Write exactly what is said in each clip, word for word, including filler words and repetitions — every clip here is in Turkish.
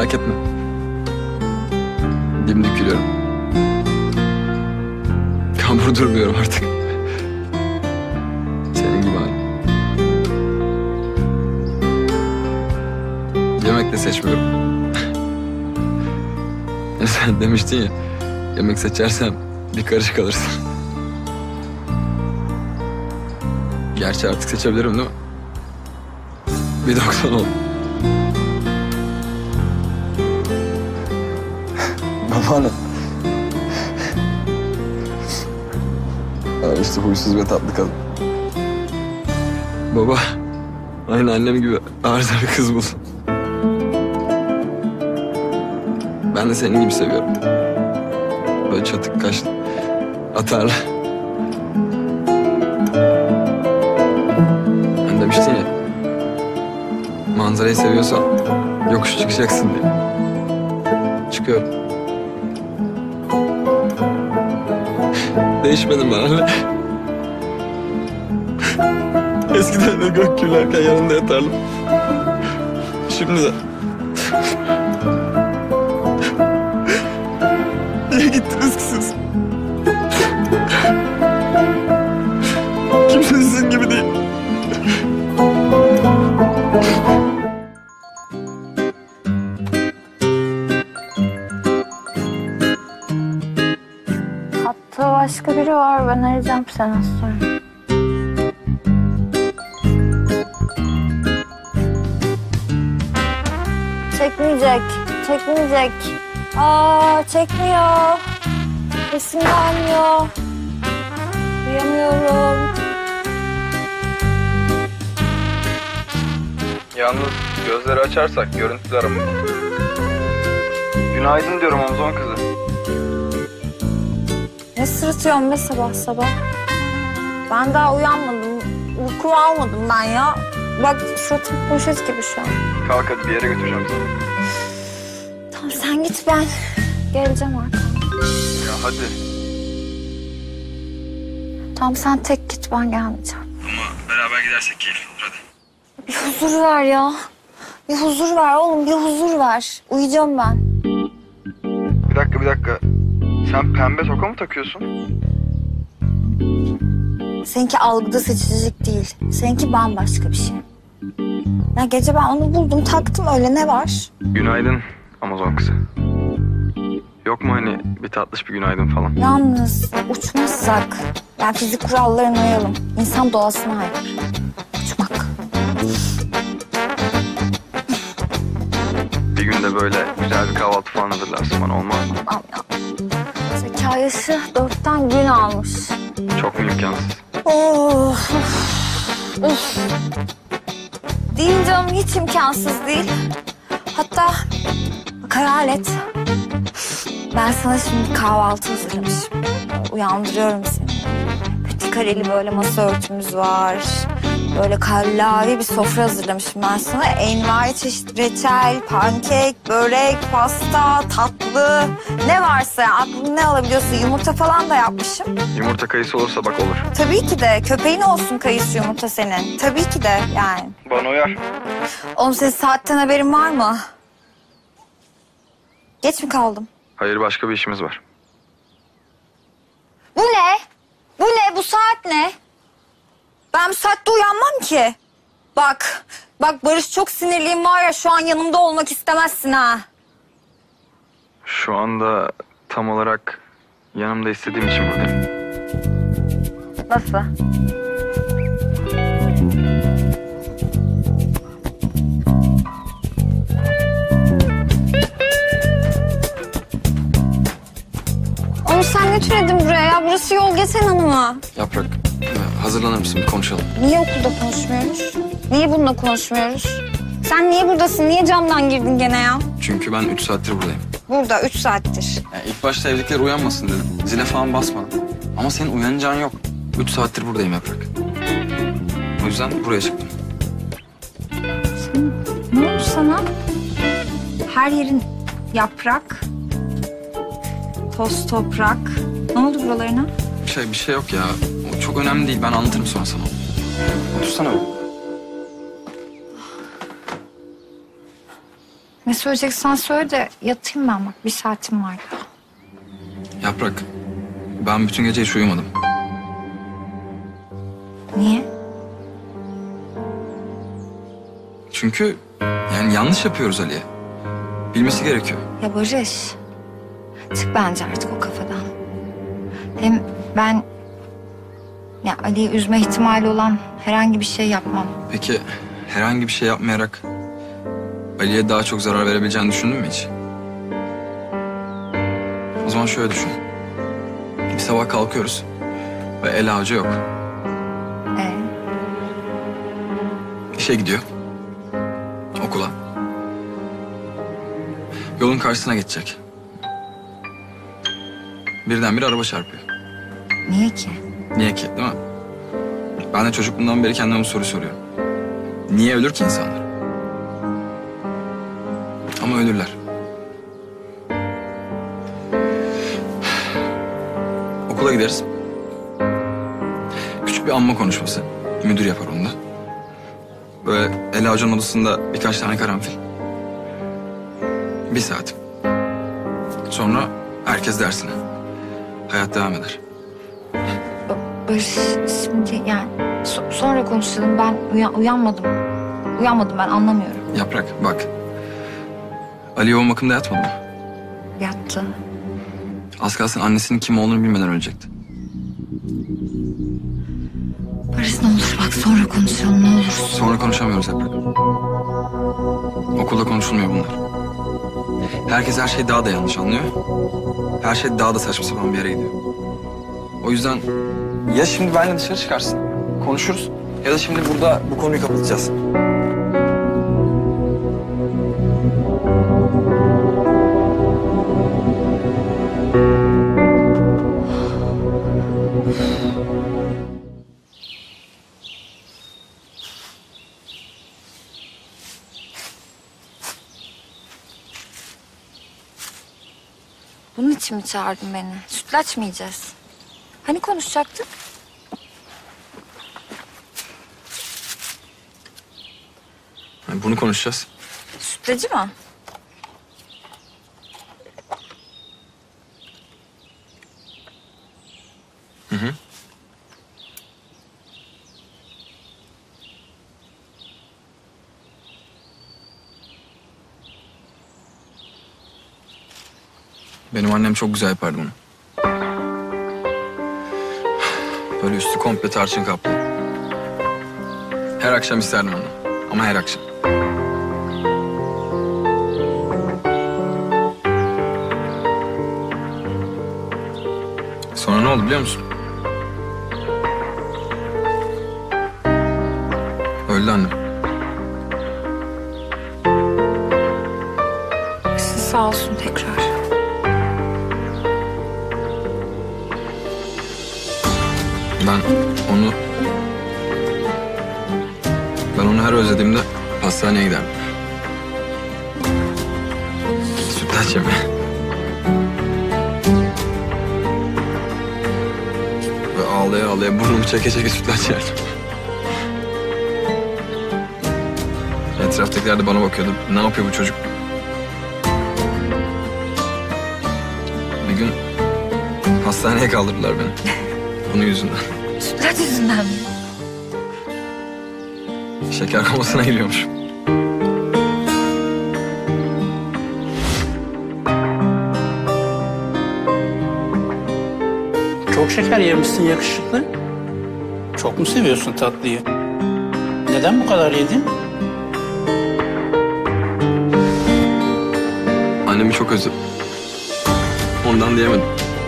merak etme. Dimdik yürüyorum. Kambur durmuyorum artık. Senin gibi abi. Yemek de seçmiyorum. Sen demiştin ya, yemek seçersem bir karışık alırsın. Gerçi artık seçebilirim değil mi? Bir doksan ol. Babaanne. Abi işte huysuz ve tatlı kadın. Baba, aynı annem gibi arıza bir kız buldum. Ben de senin gibi seviyorum. Böyle çatık kaşlı, atarlı. Hani demiştin ya, manzarayı seviyorsan yokuş çıkacaksın diye. Çıkıyorum. Değişmedim ben anne. Eskiden de gök gürlerken yanında yatardım. Şimdi de. Niye gittiniz ki siz? Kimse sizin gibi değil. Hatta başka biri var. Ben arayacağım seni az sonra. Çekmeyecek. Çekmeyecek. Aa, çekmiyor. Sesim gelmiyor. Duyamıyorum. Yalnız gözleri açarsak görüntüler ama. Günaydın diyorum Amazon kızı. Ne sırıtıyorsun be sabah sabah? Ben daha uyanmadım. Uykumu almadım ben ya. Bak suratım poşet gibi şu an. Kalk hadi bir yere götüreceğim seni. Tamam sen git, ben geleceğim arkadan. Ya hadi. Tamam sen tek git, ben gelmeyeceğim. Ama beraber gidersek keyifli olur hadi. Bir huzur ver ya. Bir huzur ver oğlum, bir huzur ver. Uyuyacağım ben. Bir dakika bir dakika. Sen pembe toka mı takıyorsun? Seninki algıda seçicilik değil. Seninki bambaşka bir şey. Ya gece ben onu buldum, taktım öyle, ne var? Günaydın Amazon kızı. Yok mu hani bir tatlış bir günaydın falan? Yalnız uçmazsak, yani fizik kurallarına uyalım. İnsan doğasına aykırı. Uçmak. Bir günde böyle güzel bir kahvaltı falan hazırlarsın bana, olmaz mı? Tamam ya. Zeka yaşı dörtten gün almış. Çok mu imkansız? Of. Of. Değil canım, hiç imkansız değil. Hatta bak hayal et. Ben sana şimdi kahvaltı hazırlamışım. Uyandırıyorum seni. Petit kareli böyle masa örtümüz var. Böyle kallavi bir sofra hazırlamışım ben sana. Envai çeşit reçel, pankek, börek, pasta, tatlı. Ne varsa ya, aklına ne alabiliyorsun. Yumurta falan da yapmışım. Yumurta kayısı olursa bak olur. Tabii ki de. Köpeğin olsun kayısı yumurta senin. Tabii ki de yani. Bana uyar. Oğlum senin saatten haberin var mı? Geç mi kaldım? Hayır, başka bir işimiz var. Bu ne? Bu ne? Bu saat ne? Ben bu saatte uyanmam ki. Bak, bak Barış, çok sinirliyim var ya, şu an yanımda olmak istemezsin ha. Şu anda tam olarak yanımda istediğim için buradayım. Nasıl? Oğlum sen ne türedin buraya ya? Burası yol geçen hanımı. Yaprak, hazırlanır mısın? Bir konuşalım. Niye okulda konuşmuyoruz? Niye bununla konuşmuyoruz? Sen niye buradasın? Niye camdan girdin gene ya? Çünkü ben üç saattir buradayım. Burada üç saattir. Yani ilk başta evdekiler uyanmasın dedim. Zile falan basmadım. Ama senin uyanacağın yok. Üç saattir buradayım Yaprak. O yüzden buraya çıktım. Ne oldu sana? Her yerin yaprak, toz toprak. Ne oldu buralarına? Bir şey, bir şey yok ya. O çok önemli değil. Ben anlatırım sonra sana. Otursana. Ne söyleyeceksen söyle de yatayım ben bak. Bir saatim var daha. Yaprak, ben bütün gece hiç uyumadım. Niye? Çünkü yani yanlış yapıyoruz Ali'ye. Bilmesi gerekiyor. Ya Barış. Çık bence artık o kafadan. Hem ben... Ya Ali'yi üzme ihtimali olan herhangi bir şey yapmam. Peki herhangi bir şey yapmayarak Ali'ye daha çok zarar verebileceğini düşündün mü hiç? O zaman şöyle düşün. Bir sabah kalkıyoruz ve Ela Hoca yok. Ee, İşe gidiyor. Okula. Yolun karşısına geçecek. Birdenbire araba çarpıyor. niye ki? Niye ki, değil mi? Ben de çocukluğumdan beri kendime bu soruyu soruyorum. Niye ölür ki insanlar? Ama ölürler. Okula gideriz. Küçük bir anma konuşması. Müdür yapar onu da. Böyle Ela Hoca'nın odasında birkaç tane karanfil. Bir saat. Sonra herkes dersine. Hayat devam eder. Ba- Barış şimdi yani so- sonra konuşalım. Ben uyan- uyanmadım. Uyanmadım ben anlamıyorum. Yaprak bak. Ali yoğun bakımda yatmadı mı? Yattı. Az kalsın annesinin kim olduğunu bilmeden ölecekti. Barış ne olur bak sonra konuşalım ne olur. Sonra konuşamıyoruz Yaprak. Okulda konuşulmuyor bunlar. Herkes her şeyi daha da yanlış anlıyor. Her şey daha da saçma sapan bir yere gidiyor. O yüzden ya şimdi benimle dışarı çıkarsın, konuşuruz. Ya da şimdi burada bu konuyu kapatacağız. Bunun için mi çağırdın beni? Sütlaç mı yiyeceğiz? Hani konuşacaktık? Yani bunu konuşacağız. Sütlacı mı? Hı hı. Benim annem çok güzel yapardı bunu. Böyle üstü komple tarçın kaplı. Her akşam isterdim onu. Ama her akşam. Sonra ne oldu biliyor musun? Öldü annem. Siz sağ olsun tekrar. Ben onu... Ben onu her özlediğimde hastaneye giderdim. Sütlaç yemeye. Ve ağlaya ağlaya burnumu çeke çeke sütlaç yerdim. Etraftakiler de bana bakıyordu. Ne yapıyor bu çocuk? Bir gün hastaneye kaldırdılar beni. Bunun yüzünden. Sütlaç yüzünden mi? Şeker komasına giriyormuş. Çok şeker yemişsin yakışıklı. Çok mu seviyorsun tatlıyı? Neden bu kadar yedin? Annemi çok özledim. Ondan diyemedim.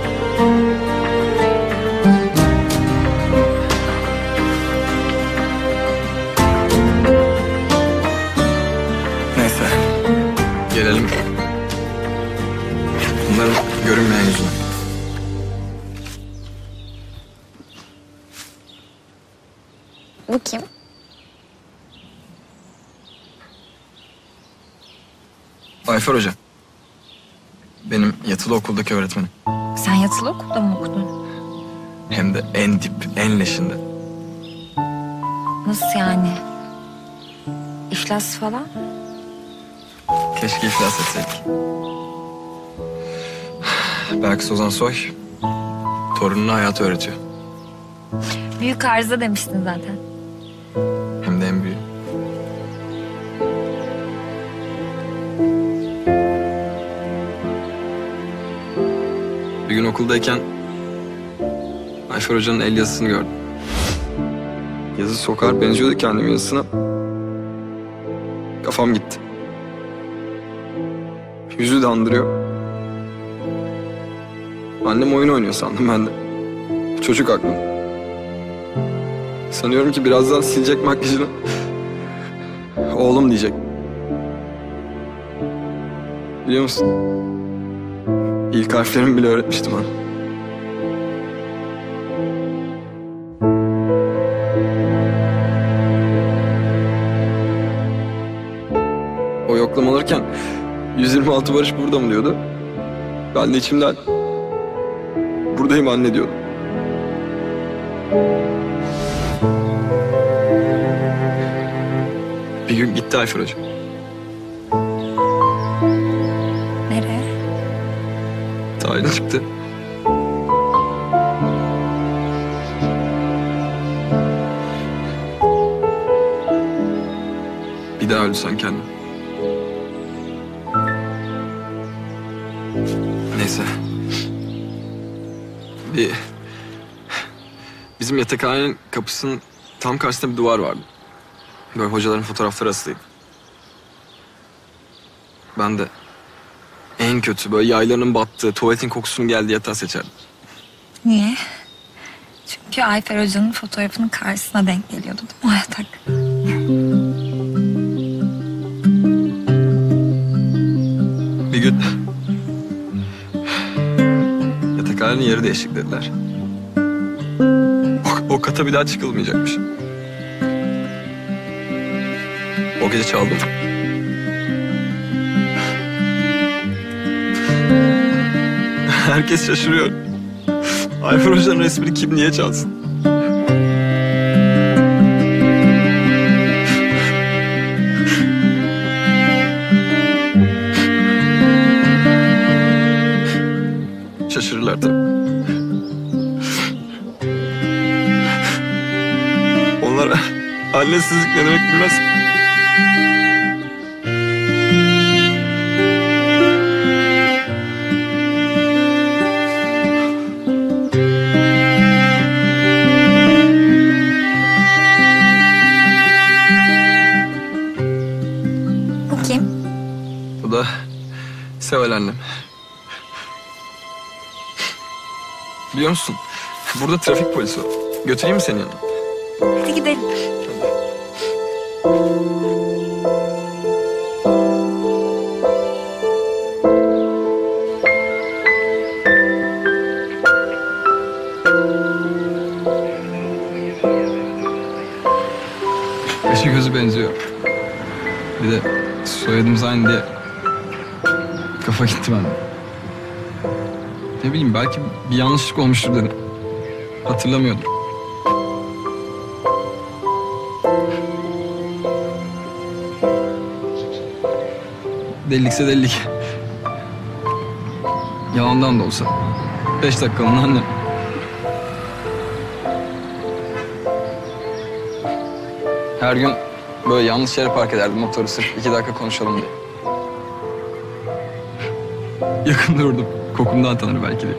Neyse. Gelelim bunların görünmeyen yüzüne. Bu kim? Ayfer Hoca. Benim yatılı okuldaki öğretmenim. Sen yatılı okulda mı okudun? Hem de en dip, en leşinde. Nasıl yani? İflas falan? Keşke iflas etseydik. Belki Ozan Soy torununa hayatı öğretiyor. Büyük arıza demiştin zaten. Hem de en büyüğü. Bir gün okuldayken Ayfer Hoca'nın el yazısını gördüm. Yazı sokar benziyordu kendim yazısına. Kafam gitti. Yüzü de andırıyor. Annem oyun oynuyor sandım ben de. Çocuk aklım. Sanıyorum ki birazdan silecek makyajını. Oğlum diyecek. Biliyor musun? İlk harflerimi bile öğretmiştim bana. O yoklama alırken yüz yirmi altı Barış burada mı diyordu. Ben de içimden buradayım anne diyordum. Bir gün gitti Ayfer Hoca. Nereye? Tayin çıktı. Bir daha ölsen kendin. Neyse. Bir... Bizim yatakhanenin kapısının tam karşısında bir duvar vardı. Böyle hocaların fotoğrafları asılıydı. Ben de en kötü böyle yaylarının battığı, tuvaletin kokusunun geldiği yatağı seçerdim. Niye? Çünkü Ayfer Hoca'nın fotoğrafının karşısına denk geliyordu değil mi o yatak? Bir gün yatakhanenin yeri değişik dediler. O, o kata bir daha çıkılmayacakmış. O gece çaldım. Herkes şaşırıyor. Ayfer Hoca'nın resmini kim niye çalsın? Şaşırırlar tabii. Onlar annesizlik ne demek bilmez. Bu kim? Bu da Seval annem. Biliyor musun? Burada trafik polisi var. Götüreyim mi seni yanına? Hadi gidelim. Yaşı gözü benziyor. Bir de soyadımız aynı diye kafa gitti bende. Ne bileyim belki bir yanlışlık olmuştur dedim. Hatırlamıyordum. Delilikse delilik. Yalandan da olsa. Beş dakikalığına annem. Her gün böyle yanlış yere park ederdim motoru sırf iki dakika konuşalım diye. Yakın durdum. Kokumdan tanır belki de.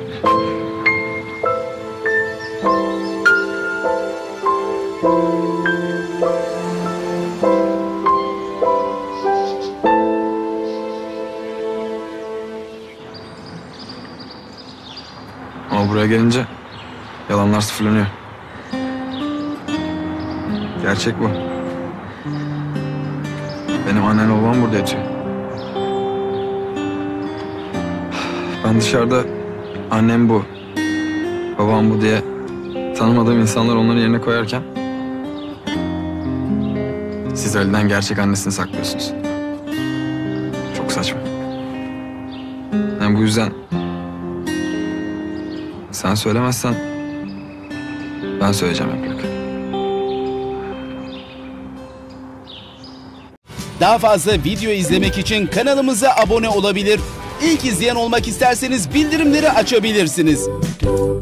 Ama buraya gelince yalanlar sıfırlanıyor. Gerçek bu. Benim annem babam burada yatıyor. Ben dışarıda annem bu, babam bu diye tanımadığım insanlar onların yerine koyarken siz Ali'den gerçek annesini saklıyorsunuz. Çok saçma. Yani bu yüzden sen söylemezsen ben söyleyeceğim Yaprak. Daha fazla video izlemek için kanalımıza abone olabilir. İlk izleyen olmak isterseniz bildirimleri açabilirsiniz.